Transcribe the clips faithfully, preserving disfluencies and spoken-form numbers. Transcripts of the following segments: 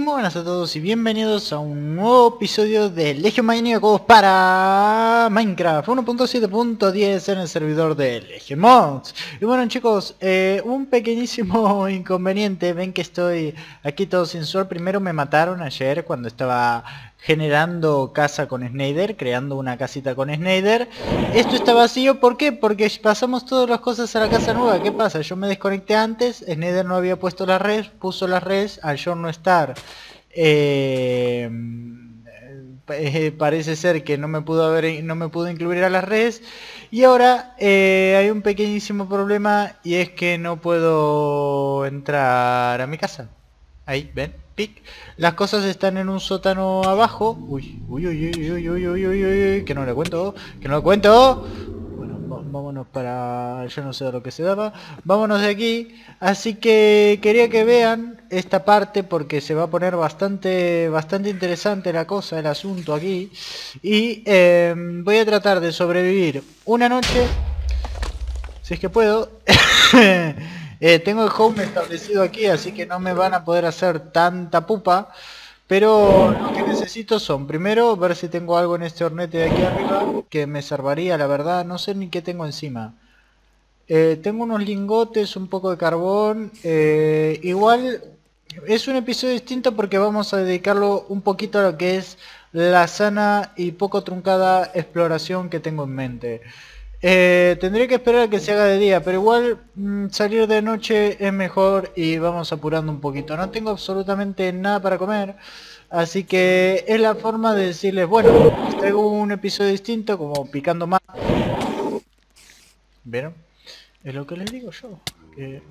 muy buenas a todos y bienvenidos a un nuevo episodio de Legion Maníacos para Minecraft uno punto siete punto diez en el servidor de Legion Mods. Y bueno chicos, eh, un pequeñísimo inconveniente. Ven que estoy aquí todo sensual. Primero me mataron ayer cuando estaba generando casa con Snyder, creando una casita con Snyder. Esto está vacío, ¿por qué? Porque pasamos todas las cosas a la casa nueva. ¿Qué pasa? Yo me desconecté antes, Snyder no había puesto las redes, puso las redes al yo no estar. Eh, eh, parece ser que no me pudo haber, no me pudo incluir a las redes. Y ahora eh, hay un pequeñísimo problema y es que no puedo entrar a mi casa. Ahí, ven, pic. Las cosas están en un sótano abajo. Uy, uy, uy, uy, uy, uy, uy, uy, uy, que no le cuento, que no le cuento. Bueno, vámonos para... yo no sé de lo que se daba. Vámonos de aquí. Así que quería que vean esta parte porque se va a poner bastante, bastante interesante la cosa, el asunto aquí. Y eh, voy a tratar de sobrevivir una noche, si es que puedo. Eh, tengo el home establecido aquí, así que no me van a poder hacer tanta pupa. Pero lo que necesito son, primero, ver si tengo algo en este hornete de aquí arriba que me salvaría, la verdad. No sé ni qué tengo encima. Eh, tengo unos lingotes, un poco de carbón. Eh, igual es un episodio distinto porque vamos a dedicarlo un poquito a lo que es la sana y poco truncada exploración que tengo en mente. Eh, tendría que esperar a que se haga de día, pero igual mmm, salir de noche es mejor y vamos apurando un poquito. No tengo absolutamente nada para comer, así que es la forma de decirles, bueno, les traigo un episodio distinto, como picando más. ¿Vieron? Es lo que les digo yo. Que...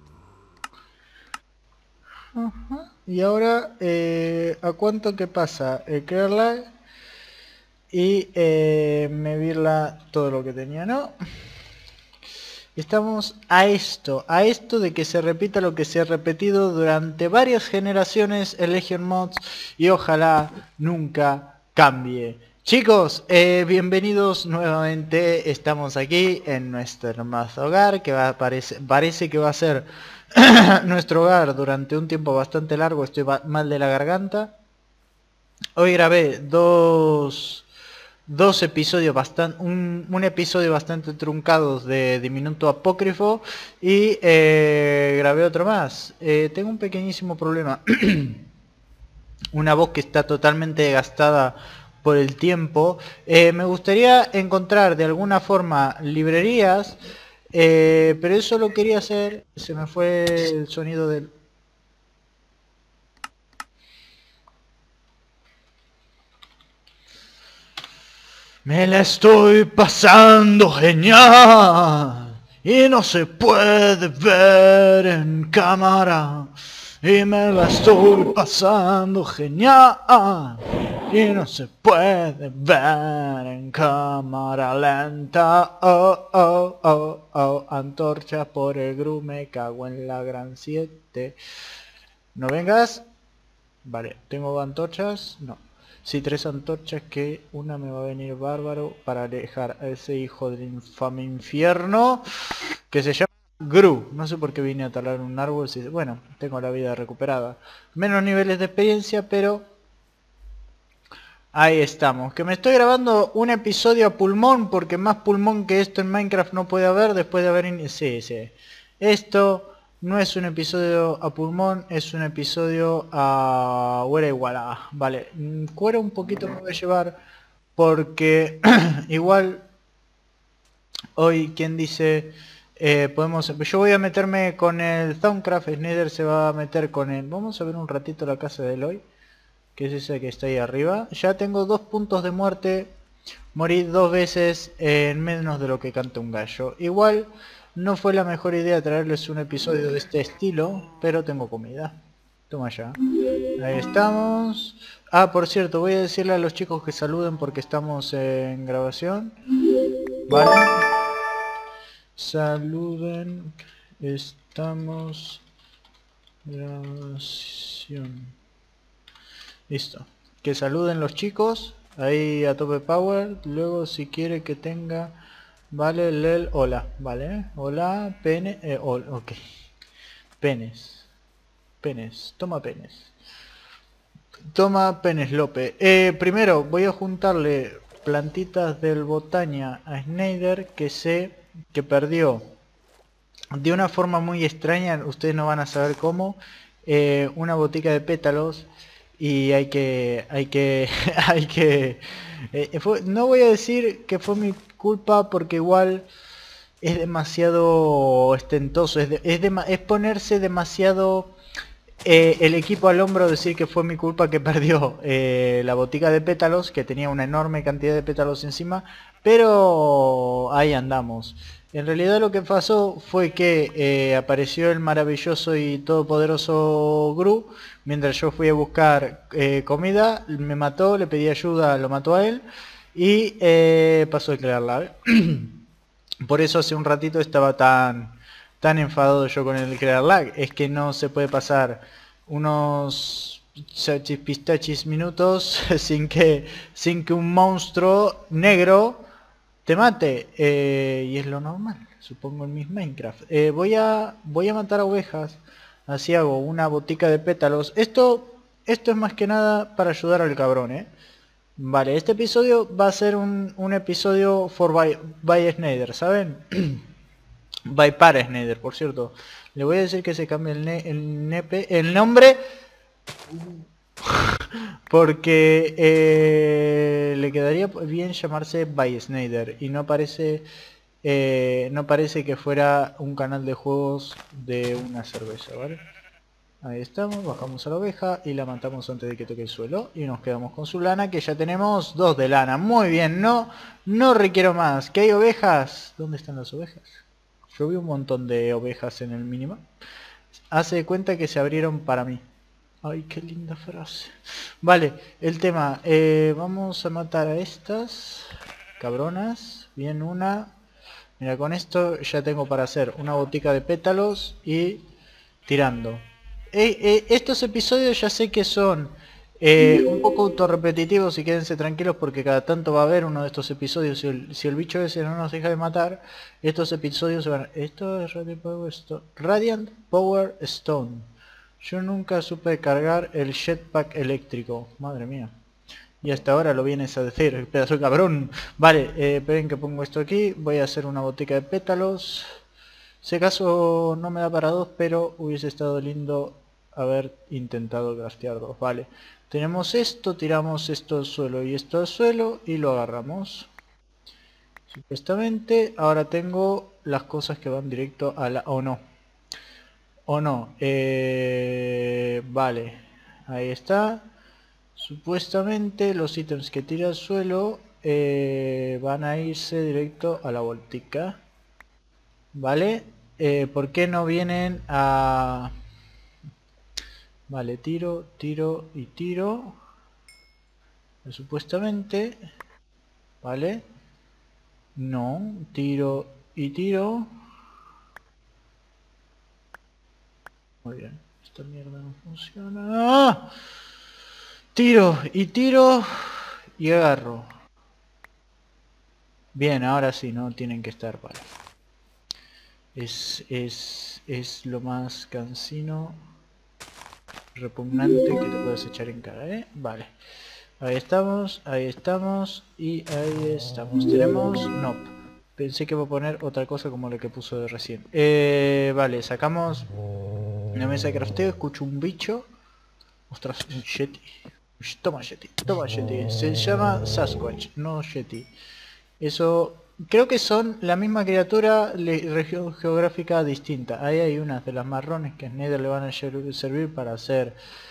Ajá. Y ahora, eh, ¿a cuánto que pasa? El crearla y eh, medirla todo lo que tenía, ¿no? Estamos a esto, a esto de que se repita lo que se ha repetido durante varias generaciones en Legion Mods y ojalá nunca cambie. Chicos, eh, bienvenidos nuevamente, estamos aquí en nuestro hermoso hogar que va a parece, parece que va a ser nuestro hogar durante un tiempo bastante largo. Estoy mal de la garganta. Hoy grabé dos... Dos episodios bastante, un, un episodio bastante truncados de Diminuto Apócrifo y eh, grabé otro más. Eh, tengo un pequeñísimo problema. Una voz que está totalmente gastada por el tiempo. Eh, me gustaría encontrar de alguna forma librerías, eh, pero eso lo quería hacer. Se me fue el sonido del... Me la estoy pasando genial y no se puede ver en cámara. Y me la estoy pasando genial y no se puede ver en cámara lenta. Oh, oh, oh, oh. Antorcha por el gru, me cago en la gran siete. ¿No vengas? Vale, ¿tengo antorchas? No. Sí, tres antorchas, que una me va a venir bárbaro para alejar a ese hijo del infame infierno que se llama Gru. No sé por qué vine a talar un árbol. Si... bueno, tengo la vida recuperada. Menos niveles de experiencia, pero ahí estamos. Que me estoy grabando un episodio a pulmón, porque más pulmón que esto en Minecraft no puede haber después de haber... in... sí, sí. Esto... no es un episodio a pulmón, es un episodio a huera igualada. Vale, cuero un poquito me voy a llevar porque igual hoy quien dice eh, podemos... yo voy a meterme con el Thaumcraft, Snyder se va a meter con el... vamos a ver un ratito la casa de Eloy, que es ese que está ahí arriba. Ya tengo dos puntos de muerte, morí dos veces en menos de lo que canta un gallo. Igual... no fue la mejor idea traerles un episodio de este estilo, pero tengo comida. Toma ya. Ahí estamos. Ah, por cierto, voy a decirle a los chicos que saluden porque estamos en grabación. Vale. Saluden. Estamos... grabación. Listo. Que saluden los chicos. Ahí a tope power. Luego si quiere que tenga... vale, lel, hola, vale, hola, pene, eh, ol, ok, penes, penes, toma penes, Toma Peneslope. Eh, primero voy a juntarle plantitas del Botania a Snyder, que sé que perdió de una forma muy extraña, ustedes no van a saber cómo, eh, una botica de pétalos. Y hay que, hay que, hay que, eh, fue, no voy a decir que fue mi culpa porque igual es demasiado ostentoso, es, de, es, de, es ponerse demasiado eh, el equipo al hombro, decir que fue mi culpa que perdió eh, la botica de pétalos, que tenía una enorme cantidad de pétalos encima, pero ahí andamos. En realidad lo que pasó fue que eh, apareció el maravilloso y todopoderoso Gru, mientras yo fui a buscar eh, comida, me mató, le pedí ayuda, lo mató a él, y eh, pasó el Clear Lag. Por eso hace un ratito estaba tan tan enfadado yo con el Clear Lag. Es que no se puede pasar unos pistachis minutos sin que sin que un monstruo negro te mate. Eh, y es lo normal, supongo, en mis Minecraft. Eh, voy a voy a matar a ovejas. Así hago una botica de pétalos. Esto esto es más que nada para ayudar al cabrón, eh. Vale, este episodio va a ser un, un episodio for by, by Snyder, ¿saben? By para Snyder, por cierto. Le voy a decir que se cambie el, ne el nepe, el nombre. Porque eh, le quedaría bien llamarse By Snyder. Y no parece, eh, no parece que fuera un canal de juegos de una cerveza, ¿vale? Ahí estamos, bajamos a la oveja y la matamos antes de que toque el suelo. Y nos quedamos con su lana, que ya tenemos dos de lana. Muy bien, no, no requiero más. ¿Que hay ovejas? ¿Dónde están las ovejas? Yo vi un montón de ovejas en el minimap. Hace de cuenta que se abrieron para mí. Ay, qué linda frase. Vale, el tema. Eh, vamos a matar a estas cabronas. Bien, una. Mira, con esto ya tengo para hacer una botica de pétalos y tirando. Eh, eh, estos episodios ya sé que son eh, un poco autorrepetitivos, y quédense tranquilos porque cada tanto va a haber uno de estos episodios. Si el, si el bicho ese no nos deja de matar, estos episodios se van a... Esto es Radiant Power Stone. Radiant Power Stone. Yo nunca supe cargar el jetpack eléctrico. Madre mía. Y hasta ahora lo vienes a decir, el pedazo de cabrón. Vale, eh, esperen que pongo esto aquí. Voy a hacer una botica de pétalos. Si acaso no me da para dos, pero hubiese estado lindo haber intentado craftear dos. Vale, tenemos esto, tiramos esto al suelo y esto al suelo y lo agarramos. Supuestamente ahora tengo las cosas que van directo a la... o no. O no. Eh... Vale, ahí está. Supuestamente los ítems que tira al suelo eh, van a irse directo a la voltica. Vale. Eh, ¿Por qué no vienen a...? Vale, tiro, tiro y tiro. Supuestamente. Vale. No, tiro y tiro. Muy bien, esta mierda no funciona. ¡Ah! Tiro y tiro y agarro. Bien, ahora sí, no tienen que estar, vale. Es, es, es lo más cansino, repugnante que te puedes echar en cara, ¿eh? Vale. Ahí estamos, ahí estamos y ahí estamos. Tenemos... No, pensé que iba a poner otra cosa como la que puso de recién. Eh, vale, sacamos una mesa de crafteo, escucho un bicho. Ostras, un Yeti. Toma Yeti, toma Yeti. Se llama Sasquatch, no Yeti. Eso... Creo que son la misma criatura, región geográfica distinta. Ahí hay unas de las marrones que a Snyder le van a servir para hacer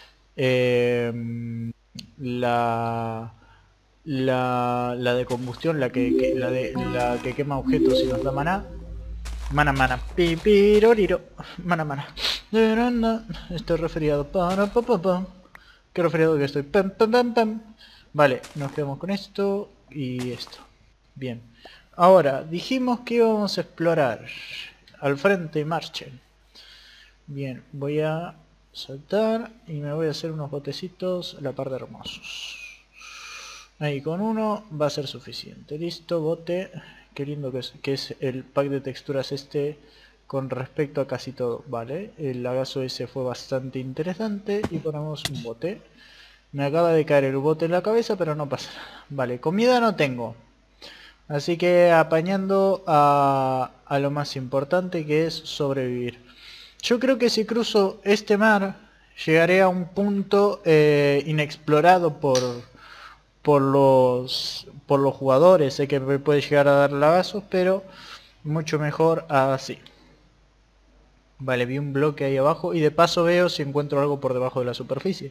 eh, la, la la de combustión, la que, que la de la que quema objetos y nos da maná. Mana mana, pipiroriro, mana mana. Estoy resfriado. Para pa pa pa. Qué resfriado que estoy. Pam, pam, pam, pam. Vale, nos quedamos con esto y esto. Bien. Ahora, dijimos que íbamos a explorar. Al frente y marchen. Bien, voy a saltar y me voy a hacer unos botecitos a la par de hermosos. Ahí con uno va a ser suficiente. Listo, bote. Qué lindo que es, que es el pack de texturas este con respecto a casi todo. Vale, el lagazo ese fue bastante interesante y ponemos un bote. Me acaba de caer el bote en la cabeza, pero no pasa nada. Vale, comida no tengo. Así que apañando a, a lo más importante, que es sobrevivir. Yo creo que si cruzo este mar, llegaré a un punto eh, inexplorado por, por, los, por los jugadores. Sé que me puede llegar a dar lagazos, pero mucho mejor así. Vale, vi un bloque ahí abajo y de paso veo si encuentro algo por debajo de la superficie.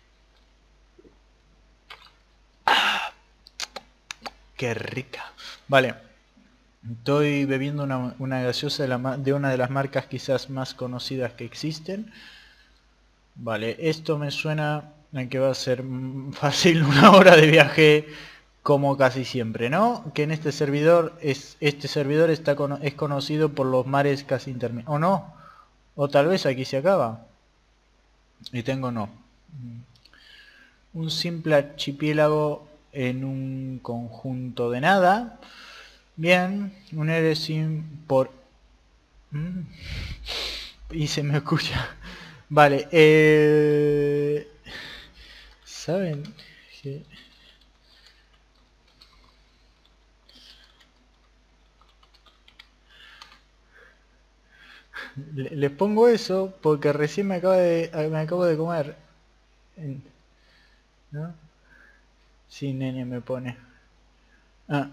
¡Qué rica! Vale. Estoy bebiendo una, una gaseosa de, la, de una de las marcas quizás más conocidas que existen. Vale, esto me suena a que va a ser fácil una hora de viaje como casi siempre, ¿no? Que en este servidor es este servidor está es conocido por los mares casi interminables. ¿O no? O tal vez aquí se acaba. Y tengo no. Un simple archipiélago en un conjunto de nada. Bien, un héroe sin por... Mm. Y se me escucha. Vale, eh... ¿saben? Que... Les pongo eso porque recién me acabo de, me acabo de comer. ¿No? Sí, nene me pone. Ah.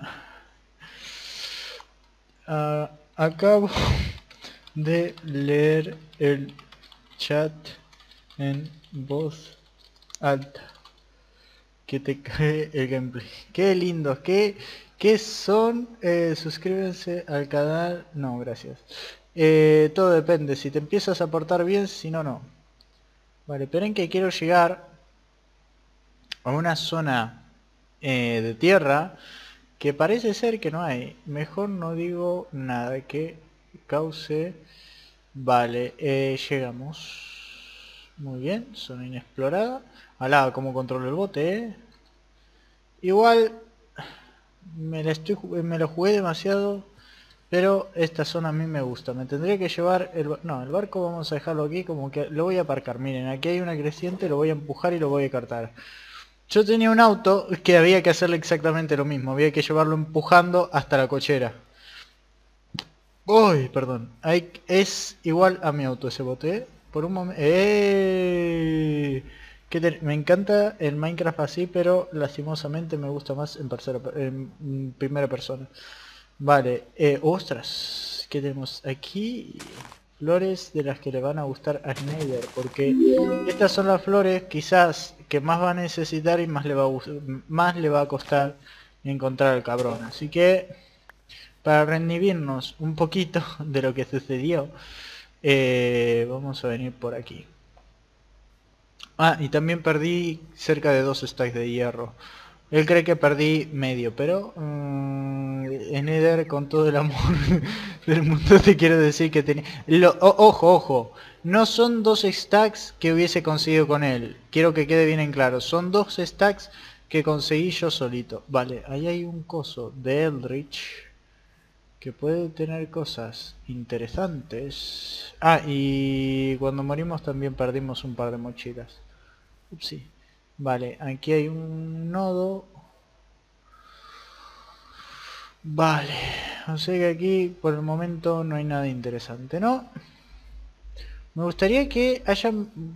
Ah, acabo de leer el chat en voz alta. Que te cae el gameplay. Qué lindos, qué, qué son. Eh, suscríbanse al canal. No, gracias. Eh, todo depende. Si te empiezas a portar bien, si no, no. Vale, esperen que quiero llegar a una zona eh, de tierra que parece ser que no hay. Mejor no digo nada que cause... Vale, eh, llegamos. Muy bien, zona inexplorada. Alá, como controlo el bote, eh. Igual me la estoy me lo jugué demasiado, pero esta zona a mí me gusta. Me tendría que llevar el no, el barco vamos a dejarlo aquí, como que lo voy a aparcar. Miren, aquí hay una creciente, lo voy a empujar y lo voy a cartar. Yo tenía un auto que había que hacerle exactamente lo mismo, había que llevarlo empujando hasta la cochera. Uy, perdón. Hay, es igual a mi auto ese bote, ¿eh? Por un momento... ¡Eh! Me encanta el Minecraft así, pero lastimosamente me gusta más en, tercera, en primera persona. Vale, eh, ostras, ¿qué tenemos aquí? Flores de las que le van a gustar a Schneider, porque estas son las flores quizás que más va a necesitar y más le va a, más le va a costar encontrar al cabrón. Así que, para redimirnos un poquito de lo que sucedió, eh, vamos a venir por aquí. Ah, y también perdí cerca de dos stacks de hierro. Él cree que perdí medio, pero mmm, Nether, con todo el amor del mundo, te quiero decir que tenía... Lo, oh, ojo, ojo, no son dos stacks que hubiese conseguido con él. Quiero que quede bien en claro. Son dos stacks que conseguí yo solito. Vale, ahí hay un coso de Eldritch que puede tener cosas interesantes. Ah, y cuando morimos también perdimos un par de mochilas. Upsi. Vale, aquí hay un nodo. Vale, o sea que aquí por el momento no hay nada interesante, ¿no? Me gustaría que haya...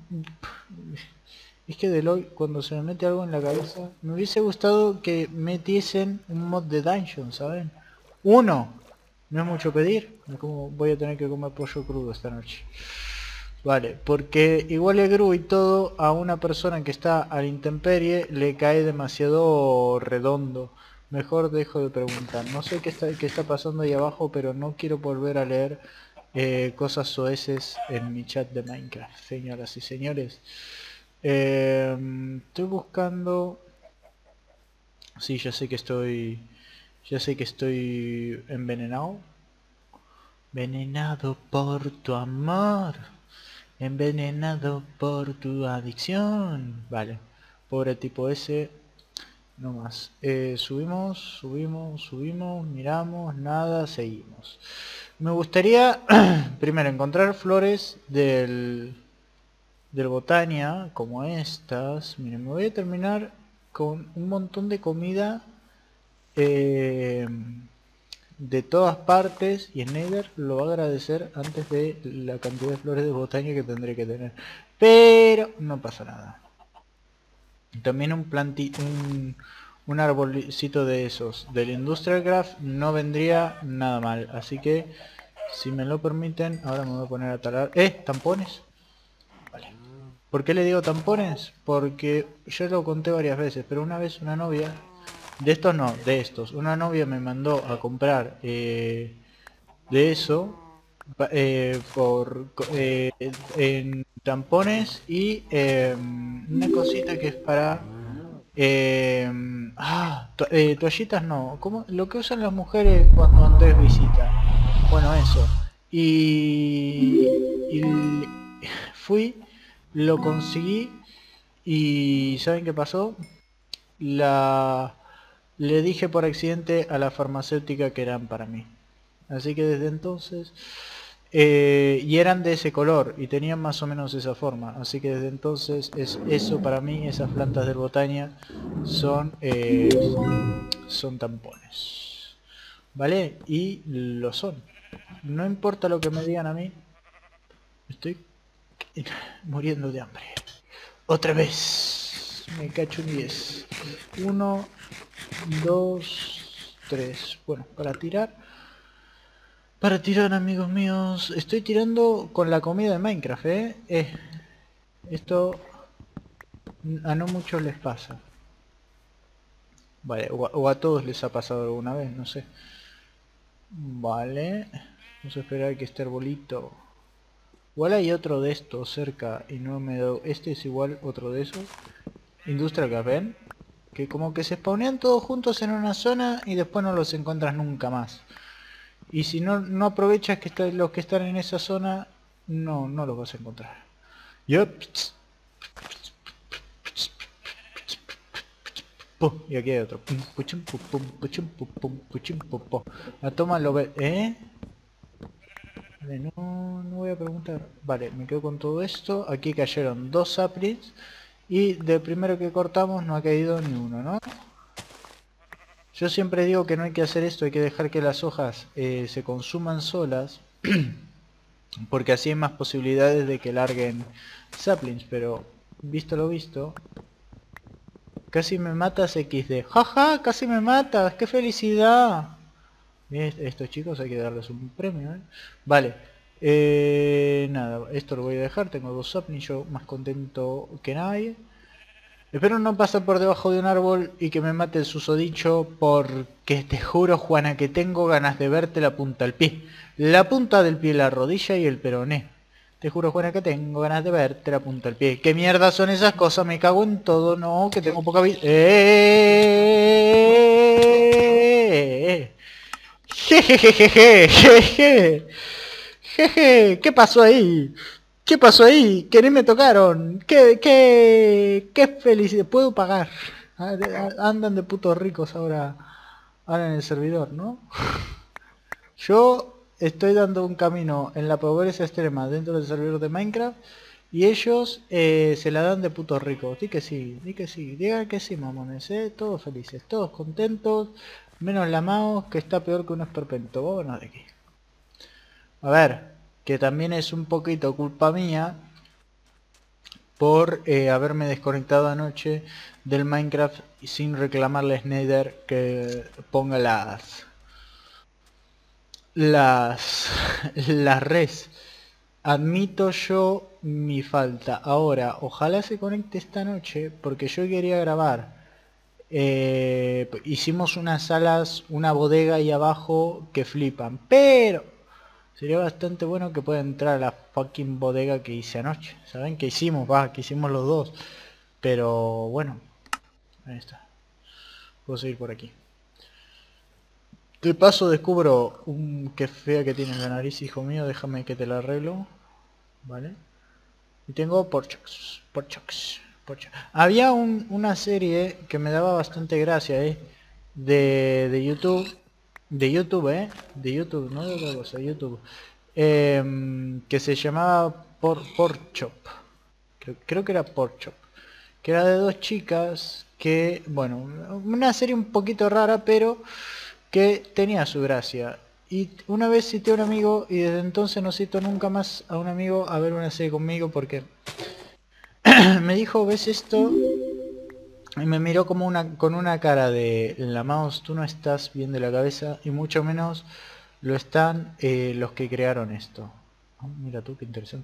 Es que de LOL, cuando se me mete algo en la cabeza, me hubiese gustado que metiesen un mod de dungeon, ¿saben? Uno, no es mucho pedir, es como voy a tener que comer pollo crudo esta noche. Vale, porque igual el gru y todo a una persona que está a la intemperie le cae demasiado redondo. Mejor dejo de preguntar. No sé qué está, qué está pasando ahí abajo, pero no quiero volver a leer eh, cosas soeces en mi chat de Minecraft, señoras y señores. Eh, estoy buscando... Sí, ya sé que estoy... Ya sé que estoy envenenado. Envenenado por tu amor. Envenenado por tu adicción. Vale. Pobre tipo ese. No más. Eh, subimos, subimos, subimos, miramos, nada, seguimos. Me gustaría primero encontrar flores del... del Botania, como estas. Miren, me voy a terminar con un montón de comida eh, de todas partes, y el Nether lo va a agradecer antes de la cantidad de flores de Botania que tendré que tener. Pero no pasa nada. También un planti un, un arbolcito de esos del Industrial Craft no vendría nada mal. Así que, si me lo permiten, ahora me voy a poner a talar. ¡Eh! ¿Tampones? Vale. ¿Por qué le digo tampones? Porque yo lo conté varias veces, pero una vez una novia... De estos no, de estos. Una novia me mandó a comprar eh, de eso eh, por eh, en tampones y eh, una cosita que es para eh, ah, to eh, toallitas no, ¿cómo? Lo que usan las mujeres cuando antes visita. Bueno, eso. Y, y fui, lo conseguí y ¿saben qué pasó? La le dije por accidente a la farmacéutica que eran para mí. Así que desde entonces eh, y eran de ese color y tenían más o menos esa forma, así que desde entonces es eso para mí. Esas plantas del Botania son eh, son tampones, vale, y lo son, no importa lo que me digan a mí. Estoy muriendo de hambre otra vez, me cacho un diez. Uno, dos, tres. Bueno, para tirar Para tirar, amigos míos, estoy tirando con la comida de Minecraft, ¿eh? eh esto a no muchos les pasa. Vale, o a, o a todos les ha pasado alguna vez, no sé. Vale, vamos a esperar que este arbolito... Igual hay otro de estos cerca y no me doy... Este es igual otro de esos. Industrial Gas, ¿ven? Que como que se spawnean todos juntos en una zona y después no los encuentras nunca más. Y si no, no aprovechas que está, los que están en esa zona, no, no los vas a encontrar. Yup. Y aquí hay otro. La toma lo ve. ¿Eh? Vale, no, no voy a preguntar. Vale, me quedo con todo esto. Aquí cayeron dos saplings. Y del primero que cortamos no ha caído ni uno, ¿no? Yo siempre digo que no hay que hacer esto, hay que dejar que las hojas eh, se consuman solas, porque así hay más posibilidades de que larguen saplings, pero visto lo visto, casi me matas equis de. ¡Jaja! ¡Casi me matas! ¡Qué felicidad! Estos chicos hay que darles un premio, ¿eh? Vale, eh, nada, esto lo voy a dejar, tengo dos saplings, yo más contento que nadie. Espero no pasar por debajo de un árbol y que me mate el susodicho, porque te juro, Juana, que tengo ganas de verte la punta del pie. La punta del pie, la rodilla y el peroné. Te juro, Juana, que tengo ganas de verte la punta del pie. ¿Qué mierda son esas cosas? Me cago en todo, no, que tengo poca vida. ¡Eh! Jejejeje, jeje. Jeje, ¿qué pasó ahí? ¿Qué pasó ahí? Que ni me tocaron. ¿Qué, qué, qué felicidad? Puedo pagar. Andan de putos ricos ahora, ahora en el servidor, ¿no? Yo estoy dando un camino en la pobreza extrema dentro del servidor de Minecraft y ellos eh, se la dan de putos ricos. Di que sí, di que sí, digan que sí, mamones, ¿eh? Todos felices, todos contentos, menos la mouse que está peor que un esperpento. Vámonos de aquí. A ver, que también es un poquito culpa mía por eh, haberme desconectado anoche del Minecraft sin reclamarles Nether que ponga las las las res. Admito yo mi falta. Ahora, ojalá se conecte esta noche porque yo quería grabar. Eh, hicimos unas salas, una bodega ahí abajo que flipan, pero sería bastante bueno que pueda entrar a la fucking bodega que hice anoche. ¿Saben? Que hicimos, va, que hicimos los dos. Pero bueno, ahí está. Puedo seguir por aquí. De paso descubro un que fea que tienes la nariz, hijo mío. Déjame que te la arreglo. Vale. Y tengo porchox. Porchox. Porchox. Había un, una serie que me daba bastante gracia, eh. De, de YouTube. De YouTube, eh. De YouTube, no de otra cosa, YouTube. Eh, que se llamaba por Porchop. Creo, creo que era Pork Chop. Que era de dos chicas que, bueno, una serie un poquito rara, pero que tenía su gracia. Y una vez cité a un amigo y desde entonces no cito nunca más a un amigo a ver una serie conmigo porque me dijo, ¿ves esto? Y me miró como una con una cara de la mouse, tú no estás bien de la cabeza y mucho menos lo están eh, los que crearon esto. Oh, mira tú, qué interesante.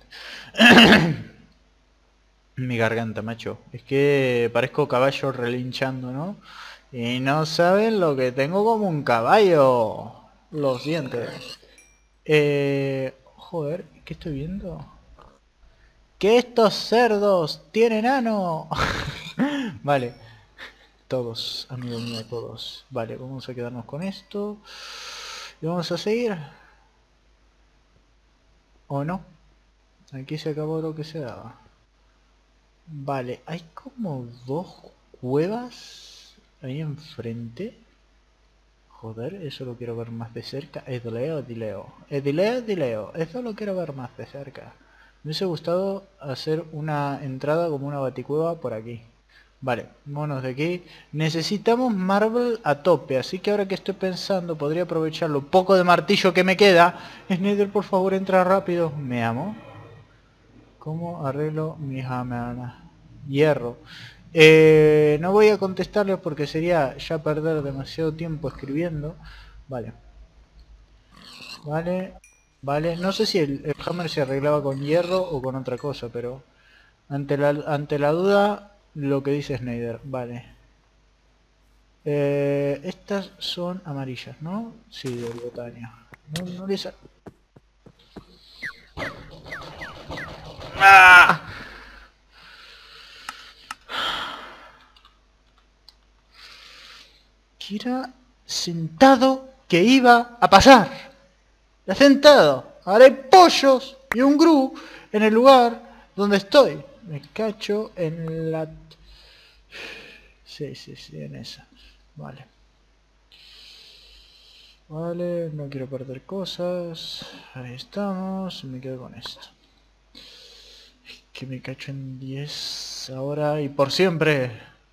Mi garganta, macho. Es que parezco caballo relinchando, ¿no? Y no saben lo que tengo como un caballo. Los dientes. Eh... Joder, ¿qué estoy viendo? ¡Que estos cerdos tienen ano! Vale. Todos, amigo mío, todos. Vale, vamos a quedarnos con esto. Y vamos a seguir. ¿O no? Aquí se acabó lo que se daba. Vale, hay como dos cuevas ahí enfrente. Joder, eso lo quiero ver más de cerca. Edileo, Edileo. Edileo, Edileo. Eso lo quiero ver más de cerca. Me hubiese gustado hacer una entrada como una baticueva por aquí. Vale, vámonos de aquí. Necesitamos marble a tope, así que ahora que estoy pensando podría aprovechar lo poco de martillo que me queda. Snyder, por favor, entra rápido. Me amo. ¿Cómo arreglo mi hammer? Hierro. Eh, no voy a contestarles porque sería ya perder demasiado tiempo escribiendo. Vale. Vale. Vale. No sé si el, el hammer se arreglaba con hierro o con otra cosa, pero ante la, ante la duda, lo que dice Snyder. Vale. Eh, estas son amarillas, ¿no? Sí, del botanio. No, no les... ¡Ah! Que era sentado que iba a pasar. Era sentado. Ahora hay pollos y un gru en el lugar donde estoy. Me cacho en la... Sí, sí, sí, en esa. Vale. Vale, no quiero perder cosas. Ahí estamos. Me quedo con esto. Que me cacho en diez ahora y por siempre.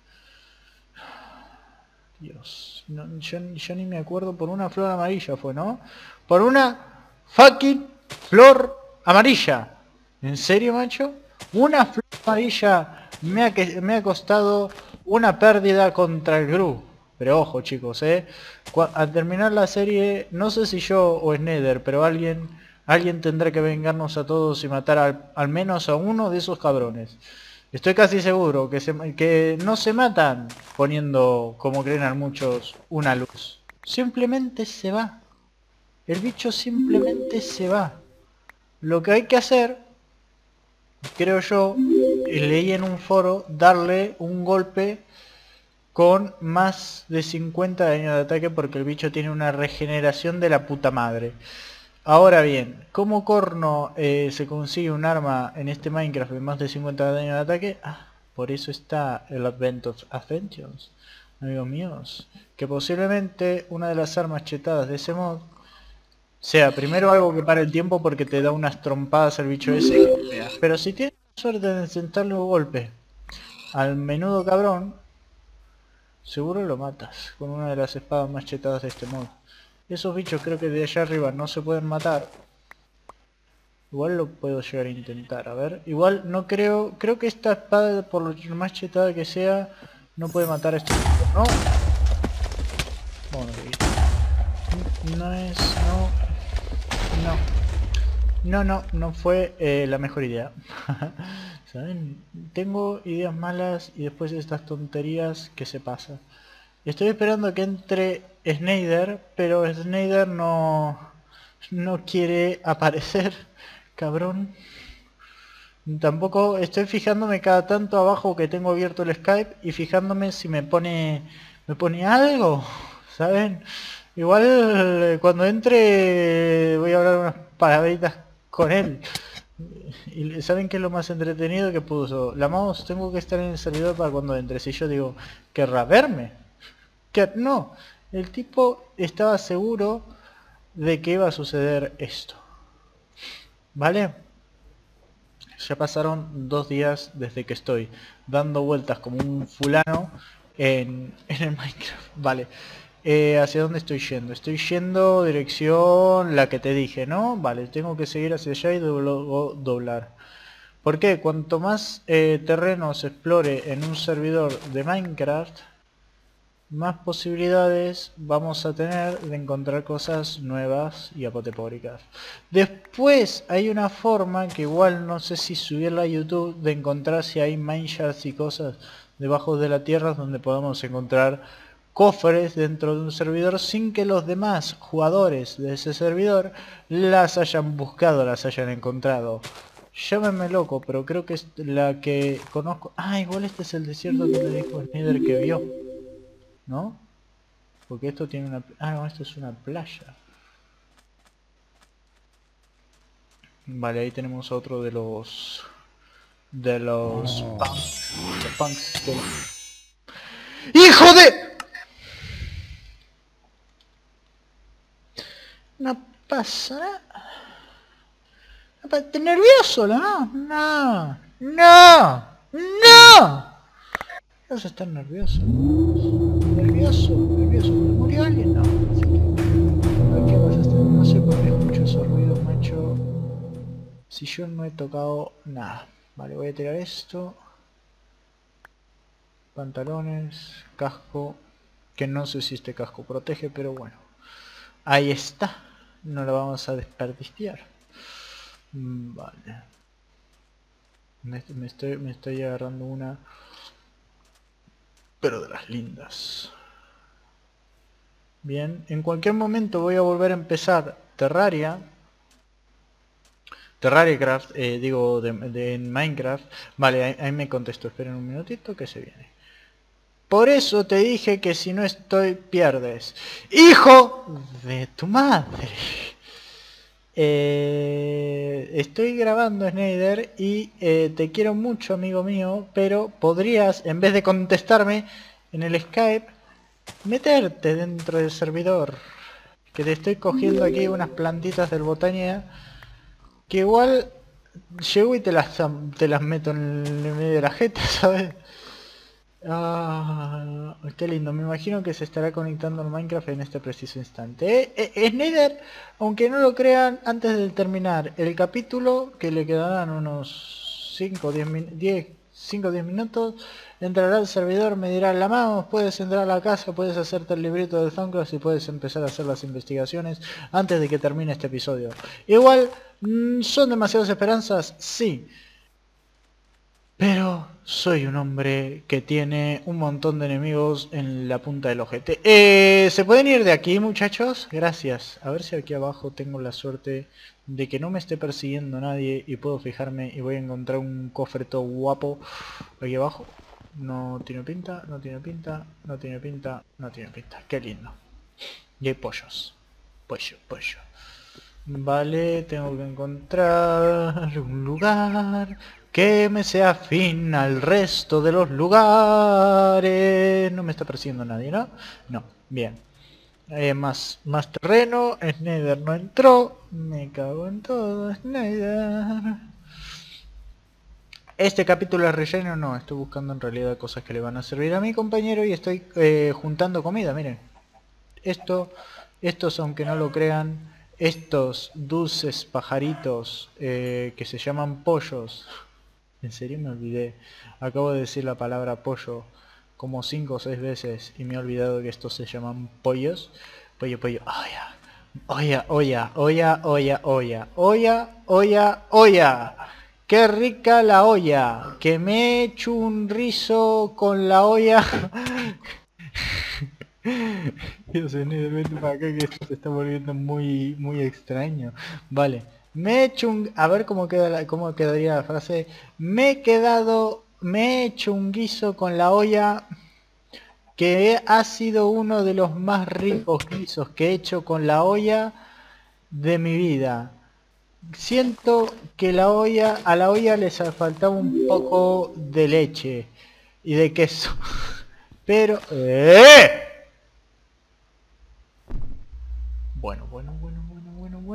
Dios, no, yo, yo ni me acuerdo, por una flor amarilla fue, ¿no? Por una fucking flor amarilla. ¿En serio, macho? Una flor amarilla me ha, que, me ha costado una pérdida contra el Gru. Pero ojo, chicos, eh. Cu- Al terminar la serie, no sé si yo o Snyder, pero alguien, alguien tendrá que vengarnos a todos y matar al, al menos a uno de esos cabrones. Estoy casi seguro que, se, que no se matan poniendo, como creen muchos, una luz. Simplemente se va. El bicho simplemente se va. Lo que hay que hacer, creo yo, y leí en un foro, darle un golpe con más de cincuenta de daño de ataque porque el bicho tiene una regeneración de la puta madre. Ahora bien, ¿cómo corno eh, se consigue un arma en este Minecraft de más de cincuenta de daño de ataque? Ah, por eso está el Advent of Ascensions, amigos míos. Que posiblemente una de las armas chetadas de ese mod sea primero algo que para el tiempo porque te da unas trompadas al bicho ese. Pero si tienes suerte de sentarle un golpe al menudo cabrón, seguro lo matas con una de las espadas más chetadas de este mod. Esos bichos creo que de allá arriba no se pueden matar. Igual lo puedo llegar a intentar, a ver. Igual no creo... Creo que esta espada, por lo más chetada que sea, no puede matar a estos bichos, ¿no? Bueno, no es... No... No. No, no, no fue eh, la mejor idea. ¿Saben? Tengo ideas malas y después estas tonterías que se pasan. Estoy esperando que entre Snyder, pero Snyder no, no quiere aparecer, cabrón. Tampoco estoy fijándome cada tanto abajo que tengo abierto el Skype y fijándome si me pone me pone algo, ¿saben? Igual eh, cuando entre voy a hablar unas palabritas con él. Y ¿saben qué es lo más entretenido que puso? La mouse, tengo que estar en el servidor para cuando entre. Si yo digo, ¿querrá verme? Que no, el tipo estaba seguro de que iba a suceder esto. ¿Vale? Ya pasaron dos días desde que estoy dando vueltas como un fulano en, en el Minecraft. Vale. Eh, ¿hacia dónde estoy yendo? Estoy yendo dirección la que te dije, ¿no? Vale, tengo que seguir hacia allá y luego doblar. ¿Por qué? Cuanto más eh, terreno se explore en un servidor de Minecraft, más posibilidades vamos a tener de encontrar cosas nuevas y apotepóricas. Después hay una forma que igual no sé si subirla a YouTube, de encontrar si hay mineshaft y cosas debajo de la tierra donde podamos encontrar cofres dentro de un servidor sin que los demás jugadores de ese servidor las hayan buscado, las hayan encontrado. Llámeme loco, pero creo que es la que conozco. Ah, igual este es el desierto que le dijo Snyder que vio, ¿no? Porque esto tiene una... Ah, no, esto es una playa. Vale, ahí tenemos otro de los... De los... Punks. Los punks de... ¡Hijo de! No pasa nada. No pasa... ¿Estás nervioso, no? No. No. No. Vas a estar nervioso. Nervioso, nervioso. ¿Murió alguien? No. Así que... ¿Qué vas a estar? No sé por qué escucho esos ruidos, macho. Si yo no he tocado nada. Vale, voy a tirar esto. Pantalones, casco. Que no sé si este casco protege, pero bueno. Ahí está. No lo vamos a desperdiciar. Vale. Me, me, estoy, me estoy agarrando una... Pero de las lindas. Bien, en cualquier momento voy a volver a empezar Terraria. Terrariacraft, eh, digo, de, de, en Minecraft. Vale, ahí, ahí me contestó. Esperen un minutito que se viene. Por eso te dije que si no estoy, pierdes. ¡Hijo de tu madre! Eh, estoy grabando, Snyder, y eh, te quiero mucho, amigo mío, pero podrías, en vez de contestarme en el Skype, meterte dentro del servidor. Que te estoy cogiendo aquí unas plantitas del Botania, que igual llego y te las, te las meto en el medio de la jeta, ¿sabes? Ah, qué lindo, me imagino que se estará conectando al Minecraft en este preciso instante. Eh, eh, Snyder, aunque no lo crean, antes de terminar el capítulo, que le quedarán unos cinco o diez minutos, entrará al servidor, me dirá: la vamos, puedes entrar a la casa, puedes hacerte el librito del Thaumcraft y puedes empezar a hacer las investigaciones antes de que termine este episodio. Igual, ¿son demasiadas esperanzas? Sí. Pero soy un hombre que tiene un montón de enemigos en la punta del ojete. Eh, ¿Se pueden ir de aquí, muchachos? Gracias. A ver si aquí abajo tengo la suerte de que no me esté persiguiendo nadie y puedo fijarme y voy a encontrar un cofre todo guapo aquí abajo. No tiene pinta, no tiene pinta, no tiene pinta, no tiene pinta. Qué lindo. Y hay pollos. Pollo, pollo. Vale, tengo que encontrar un lugar que me sea afín al resto de los lugares. No me está persiguiendo nadie, ¿no? No, bien. Eh, más, más terreno. Snyder no entró. Me cago en todo, Snyder. Este capítulo es relleno, no. Estoy buscando en realidad cosas que le van a servir a mi compañero y estoy eh, juntando comida, miren. Esto, estos, aunque no lo crean, estos dulces pajaritos eh, que se llaman pollos. En serio me olvidé. Acabo de decir la palabra pollo como cinco o seis veces y me he olvidado que estos se llaman pollos. Pollo, pollo. Olla, olla, olla, olla, olla, olla, olla, olla, olla. ¡Qué rica la olla! Que me he hecho un rizo con la olla. Dios mío, vete para acá que esto se está volviendo muy muy extraño. Vale, me he hecho un... A ver cómo queda la... cómo quedaría la frase. Me he quedado... Me he hecho un guiso con la olla que ha sido uno de los más ricos guisos que he hecho con la olla de mi vida. Siento que la olla... A la olla les faltaba un poco de leche y de queso. Pero... ¡Eh! Bueno, bueno, bueno, bueno, bueno, bueno.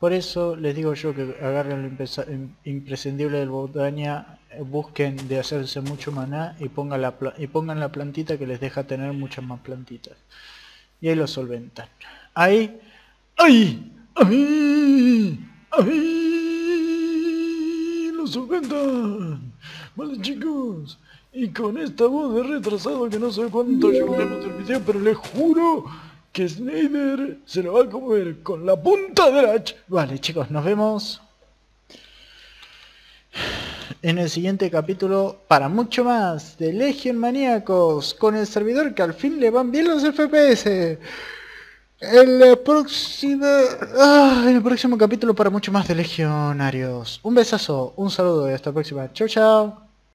Por eso les digo yo que agarren lo impesa- im- imprescindible del Botaña, eh, busquen de hacerse mucho maná y pongan, la pla- y pongan la plantita que les deja tener muchas más plantitas. Y ahí lo solventan. Ahí, ahí, ahí, ahí, lo solventan. Vale chicos, y con esta voz de retrasado que no sé cuánto llevaremos el video, pero les juro que Snyder se lo va a comer con la punta del hacha. Vale chicos, nos vemos en el siguiente capítulo para mucho más de Legion Maníacos, con el servidor que al fin le van bien los F P S. En la próxima... ah, en el próximo capítulo para mucho más de Legionarios. Un besazo, un saludo y hasta la próxima. Chau chau.